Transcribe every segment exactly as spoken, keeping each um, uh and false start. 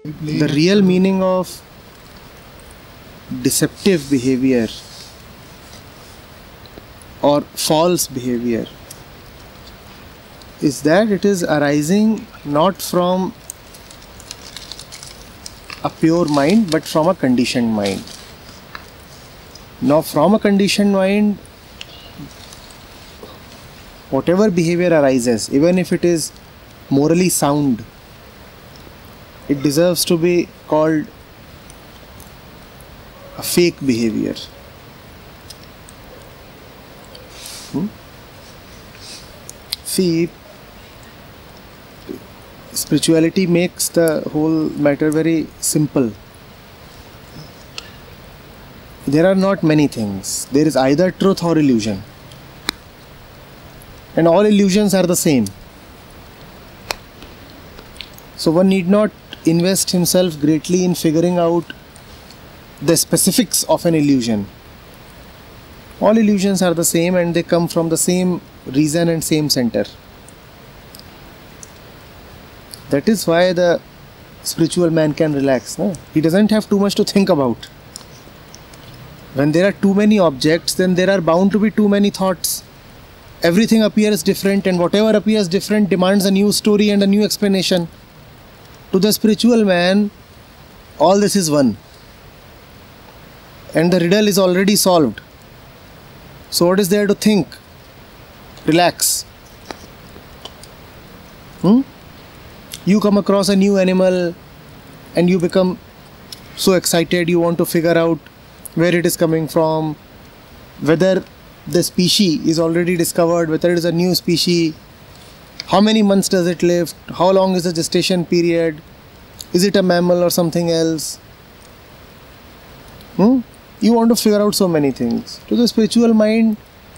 The real meaning of deceptive behavior or false behavior is that it is arising not from a pure mind but from a conditioned mind. Now from a conditioned mind, whatever behavior arises, even if it is morally sound, it deserves to be called a fake behavior. Hmm? See, spirituality makes the whole matter very simple. There are not many things. There is either truth or illusion. And all illusions are the same. So one need not invest himself greatly in figuring out the specifics of an illusion. All illusions are the same and they come from the same reason and same center. That is why the spiritual man can relax. No? He doesn't have too much to think about. When there are too many objects, then there are bound to be too many thoughts. Everything appears different, and whatever appears different demands a new story and a new explanation. To the spiritual man, all this is one. And the riddle is already solved. So what is there to think? Relax. Hmm? You come across a new animal and you become so excited, you want to figure out where it is coming from, whether the species is already discovered, whether it is a new species, how many months does it live, how long is the gestation period, is it a mammal or something else. Hmm? You want to figure out so many things. To the spiritual mind,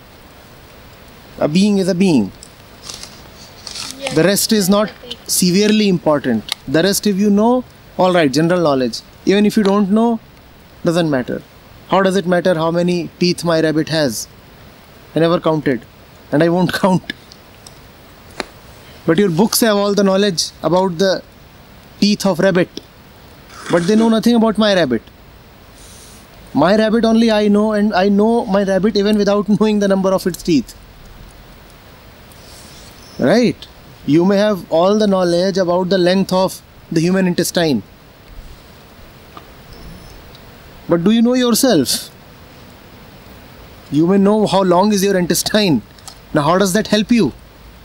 a being is a being. Yes. The rest is not severely important. The rest, if you know, alright, general knowledge. Even if you don't know, doesn't matter. How does it matter how many teeth my rabbit has? I never counted, and I won't count. But your books have all the knowledge about the teeth of rabbit, but they know nothing about my rabbit. My rabbit only I know, and I know my rabbit even without knowing the number of its teeth. Right? You may have all the knowledge about the length of the human intestine, but do you know yourself? You may know how long is your intestine. Now how does that help you?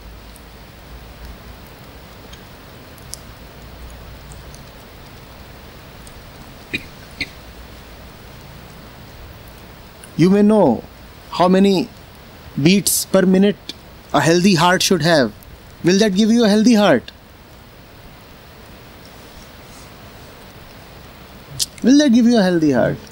You may know how many beats per minute a healthy heart should have. Will that give you a healthy heart? Will that give you a healthy heart?